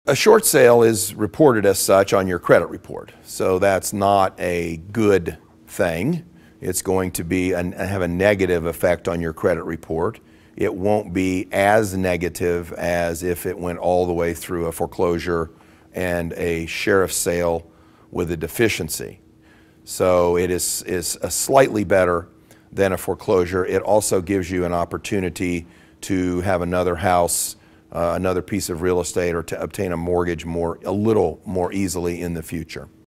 A short sale is reported as such on your credit report, so that's not a good thing. It's going to be have a negative effect on your credit report. It won't be as negative as if it went all the way through a foreclosure and a sheriff's sale with a deficiency. So it is a slightly better than a foreclosure. It also gives you an opportunity to have another house, another piece of real estate, or to obtain a mortgage a little more easily in the future.